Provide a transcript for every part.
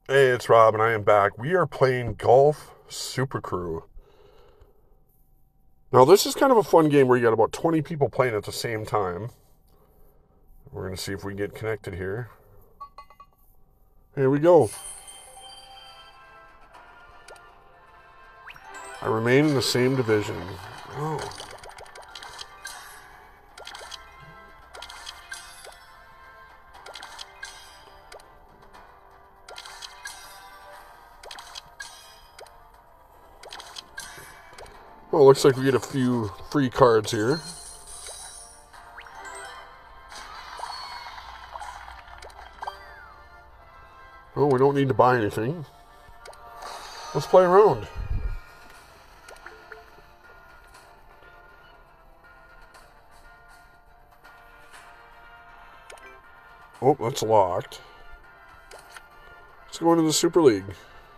Hey, it's Rob, and I am back. We are playing Golf Super Crew. Now, this is kind of a fun game where you got about 20 people playing at the same time. We're going to see if we can get connected here. Here we go. I remain in the same division. Oh. Well, looks like we get a few free cards here. Oh, we don't need to buy anything. Let's play around. Oh, that's locked. Let's go into the Super League.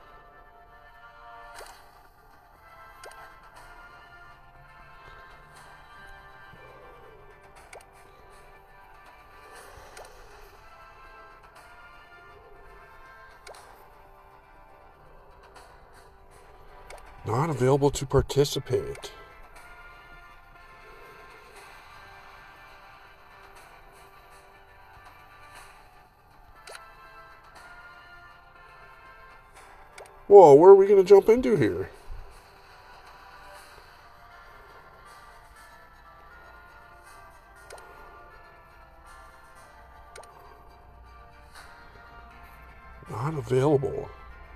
Not available to participate. Whoa, where are we going to jump into here? Not available.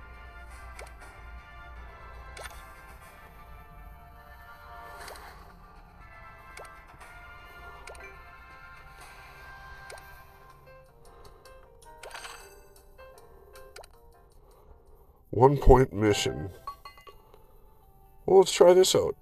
One-point mission. Well, let's try this out.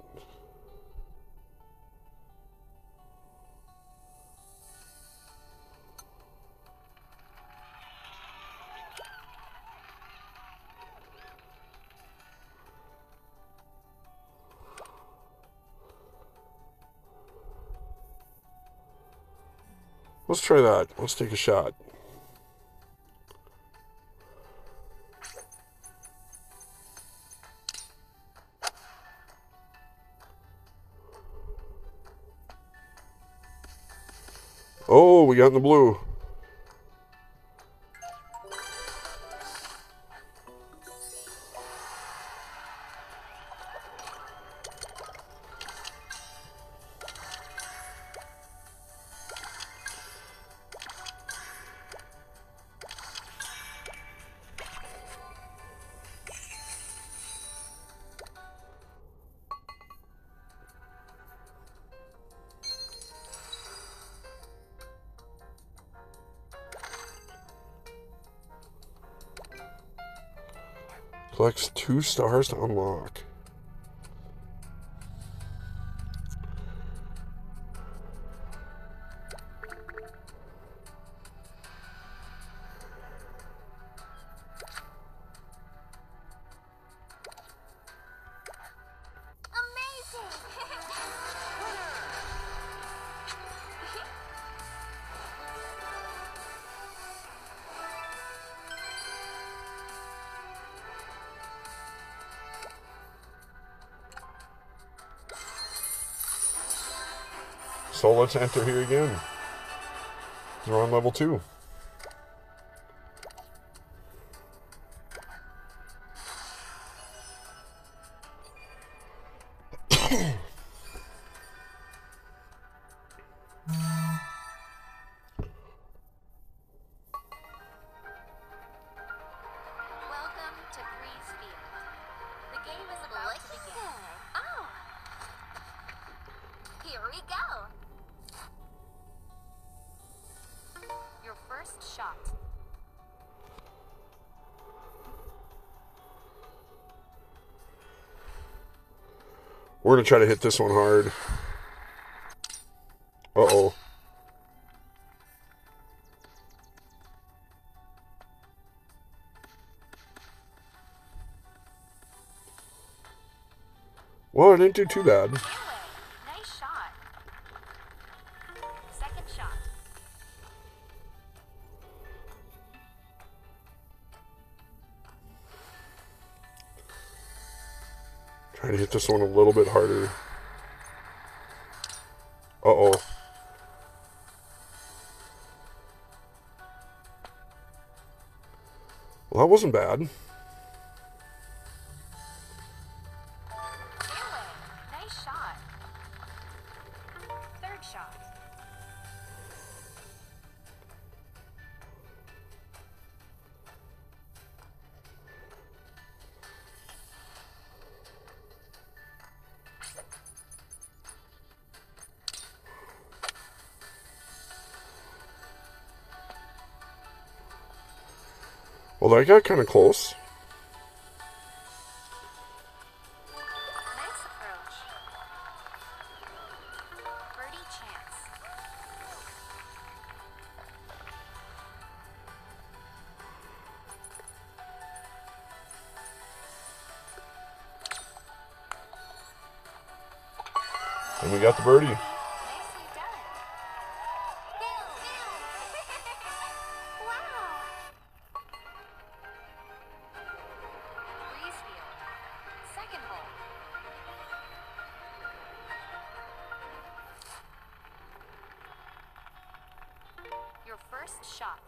Let's try that. Let's take a shot. Oh, we got in the blue. Collects 2 stars to unlock. So let's enter here again. We're on level 2. Welcome to Breeze Field. The game is about to begin. Oh, here we go. Your first shot. We're going to try to hit this one hard. Uh-oh. Well, it didn't do too bad. Nice shot. Second shot. Try to hit this one a little bit harder. Uh-oh. Well, that wasn't bad. Nice shot. Third shot. Well, that got kind of close. Nice approach. Birdie chance. And we got the birdie. Nicely done. Wow. Breeze field. Second hole. Your first shot.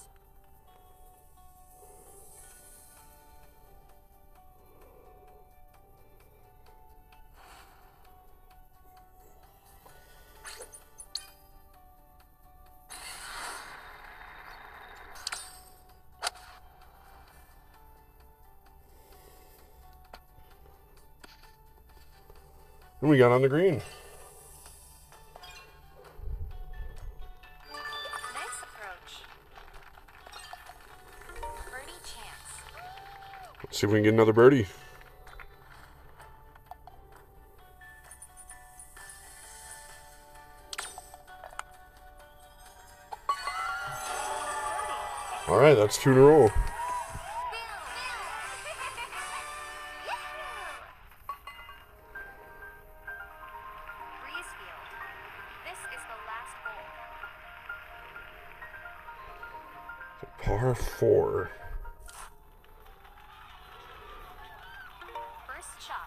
And we got on the green. Nice approach. Birdie chance. Let's see if we can get another birdie. All right, that's 2 in a row. Breeze field. This is the last hole. Par 4. First shot.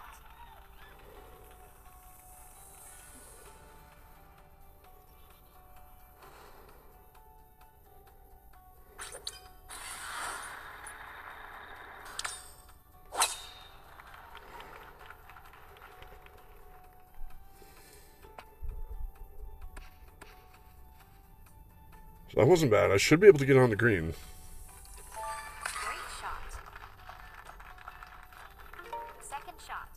That wasn't bad. I should be able to get on the green. Great shot. Second shot.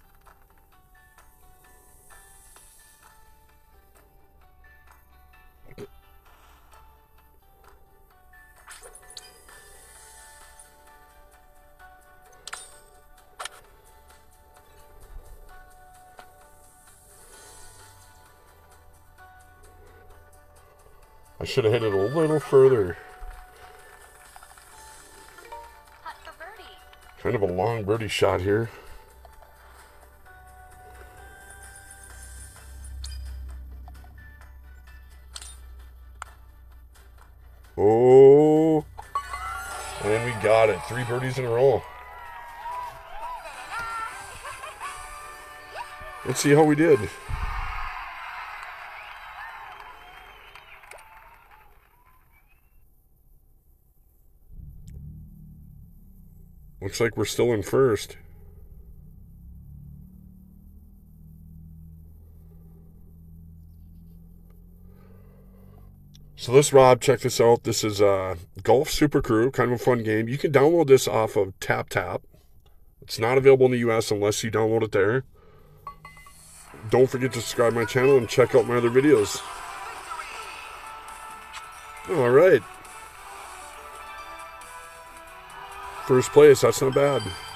I should have hit it a little further. Putt for birdie. Kind of a long birdie shot here. Oh, and we got it. 3 birdies in a row. Let's see how we did. Looks like we're still in first. So this, Rob, check this out. This is Golf Super Crew, kind of a fun game. You can download this off of TapTap. It's not available in the US unless you download it there. Don't forget to subscribe to my channel and check out my other videos. All right. First place, that's not bad.